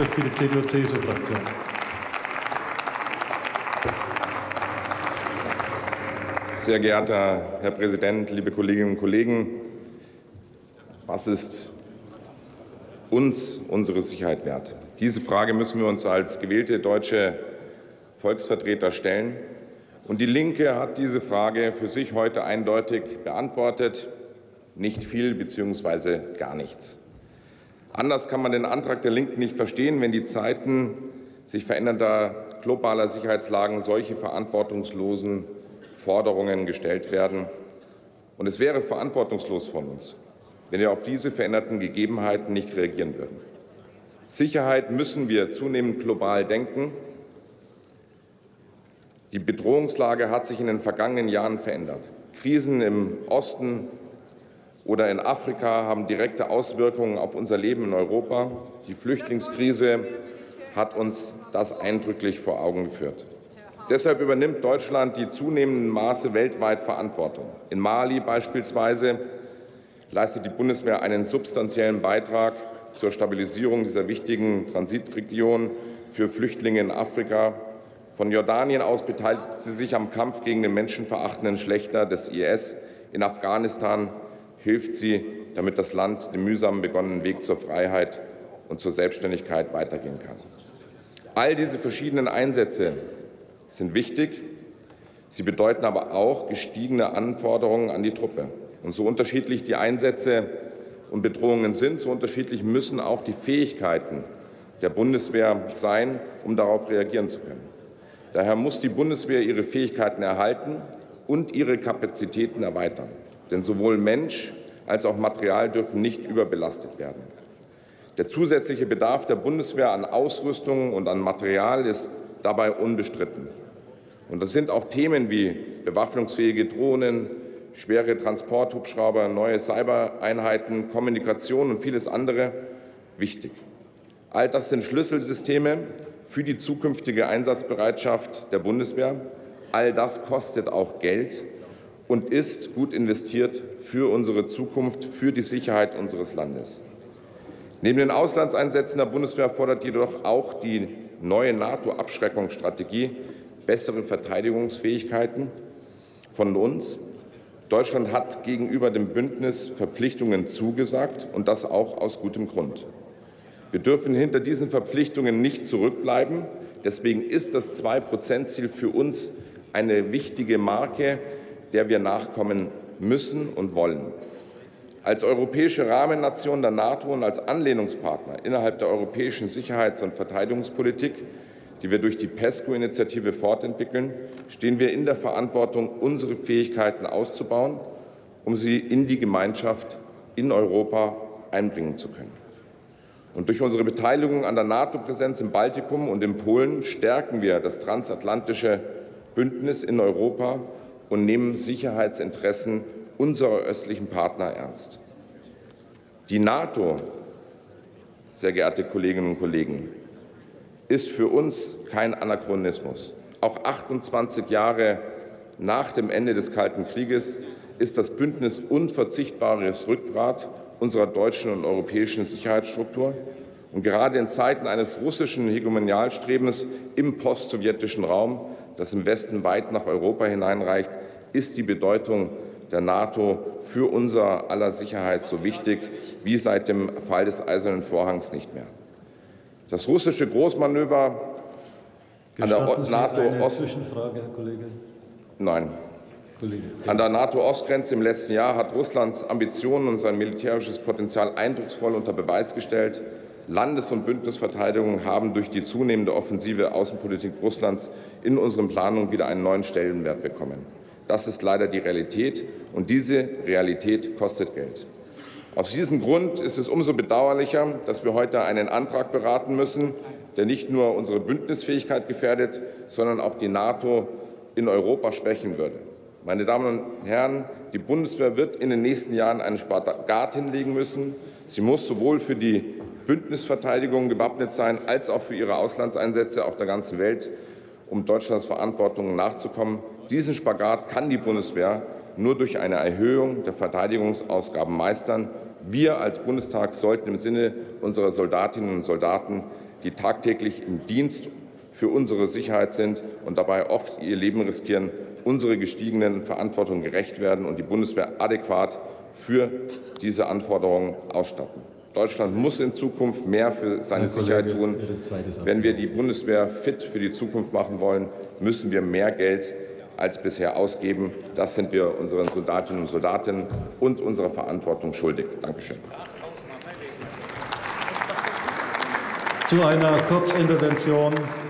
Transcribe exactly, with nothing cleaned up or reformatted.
spricht für die C D U-C S U-Fraktion. Sehr geehrter Herr Präsident, liebe Kolleginnen und Kollegen! Was ist uns unsere Sicherheit wert? Diese Frage müssen wir uns als gewählte deutsche Volksvertreter stellen. Und die Linke hat diese Frage für sich heute eindeutig beantwortet. Nicht viel bzw. gar nichts. Anders kann man den Antrag der Linken nicht verstehen, wenn die Zeiten sich verändernder globaler Sicherheitslagen solche verantwortungslosen Forderungen gestellt werden. Und es wäre verantwortungslos von uns, wenn wir auf diese veränderten Gegebenheiten nicht reagieren würden. Sicherheit müssen wir zunehmend global denken. Die Bedrohungslage hat sich in den vergangenen Jahren verändert. Krisen im Osten oder in Afrika haben direkte Auswirkungen auf unser Leben in Europa. Die Flüchtlingskrise hat uns das eindrücklich vor Augen geführt. Deshalb übernimmt Deutschland die zunehmenden Maße weltweit Verantwortung. In Mali beispielsweise leistet die Bundeswehr einen substanziellen Beitrag zur Stabilisierung dieser wichtigen Transitregion für Flüchtlinge in Afrika. Von Jordanien aus beteiligt sie sich am Kampf gegen den menschenverachtenden Schlächter des I S. In Afghanistan hilft sie, damit das Land den mühsam begonnenen Weg zur Freiheit und zur Selbstständigkeit weitergehen kann. All diese verschiedenen Einsätze sind wichtig. Sie bedeuten aber auch gestiegene Anforderungen an die Truppe. Und so unterschiedlich die Einsätze und Bedrohungen sind, so unterschiedlich müssen auch die Fähigkeiten der Bundeswehr sein, um darauf reagieren zu können. Daher muss die Bundeswehr ihre Fähigkeiten erhalten und ihre Kapazitäten erweitern. Denn sowohl Mensch als auch Material dürfen nicht überbelastet werden. Der zusätzliche Bedarf der Bundeswehr an Ausrüstung und an Material ist dabei unbestritten. Und das sind auch Themen wie bewaffnungsfähige Drohnen, schwere Transporthubschrauber, neue Cybereinheiten, Kommunikation und vieles andere wichtig. All das sind Schlüsselsysteme für die zukünftige Einsatzbereitschaft der Bundeswehr. All das kostet auch Geld und ist gut investiert für unsere Zukunft, für die Sicherheit unseres Landes. Neben den Auslandseinsätzen der Bundeswehr fordert jedoch auch die neue NATO-Abschreckungsstrategie bessere Verteidigungsfähigkeiten von uns. Deutschland hat gegenüber dem Bündnis Verpflichtungen zugesagt, und das auch aus gutem Grund. Wir dürfen hinter diesen Verpflichtungen nicht zurückbleiben. Deswegen ist das zwei Prozent Ziel für uns eine wichtige Marke, der wir nachkommen müssen und wollen. Als europäische Rahmennation der NATO und als Anlehnungspartner innerhalb der europäischen Sicherheits- und Verteidigungspolitik, die wir durch die PESCO-Initiative fortentwickeln, stehen wir in der Verantwortung, unsere Fähigkeiten auszubauen, um sie in die Gemeinschaft in Europa einbringen zu können. Und durch unsere Beteiligung an der NATO-Präsenz im Baltikum und in Polen stärken wir das transatlantische Bündnis in Europa und nehmen Sicherheitsinteressen unserer östlichen Partner ernst. Die NATO, sehr geehrte Kolleginnen und Kollegen, ist für uns kein Anachronismus. Auch achtundzwanzig Jahre nach dem Ende des Kalten Krieges ist das Bündnis unverzichtbares Rückgrat unserer deutschen und europäischen Sicherheitsstruktur. Und gerade in Zeiten eines russischen Hegemonialstrebens im postsowjetischen Raum, das im Westen weit nach Europa hineinreicht, ist die Bedeutung der NATO für unser aller Sicherheit so wichtig wie seit dem Fall des Eisernen Vorhangs nicht mehr. Das russische Großmanöver an der NATO-Ost... Zwischenfrage, Herr Kollege. Nein. Kollege. An der NATO-Ostgrenze im letzten Jahr hat Russlands Ambitionen und sein militärisches Potenzial eindrucksvoll unter Beweis gestellt. Landes- und Bündnisverteidigung haben durch die zunehmende offensive Außenpolitik Russlands in unseren Planungen wieder einen neuen Stellenwert bekommen. Das ist leider die Realität, und diese Realität kostet Geld. Aus diesem Grund ist es umso bedauerlicher, dass wir heute einen Antrag beraten müssen, der nicht nur unsere Bündnisfähigkeit gefährdet, sondern auch die NATO in Europa schwächen würde. Meine Damen und Herren, die Bundeswehr wird in den nächsten Jahren einen Spagat hinlegen müssen. Sie muss sowohl für die Bündnisverteidigung gewappnet sein, als auch für ihre Auslandseinsätze auf der ganzen Welt, um Deutschlands Verantwortung nachzukommen. Diesen Spagat kann die Bundeswehr nur durch eine Erhöhung der Verteidigungsausgaben meistern. Wir als Bundestag sollten im Sinne unserer Soldatinnen und Soldaten die tagtäglich im Dienst für unsere Sicherheit sind und dabei oft ihr Leben riskieren, unsere gestiegenen Verantwortung gerecht werden und die Bundeswehr adäquat für diese Anforderungen ausstatten. Deutschland muss in Zukunft mehr für seine Sicherheit tun. Wenn wir die Bundeswehr fit für die Zukunft machen wollen, müssen wir mehr Geld als bisher ausgeben. Das sind wir unseren Soldatinnen und Soldaten und unserer Verantwortung schuldig. Dankeschön. Zu einer Kurzintervention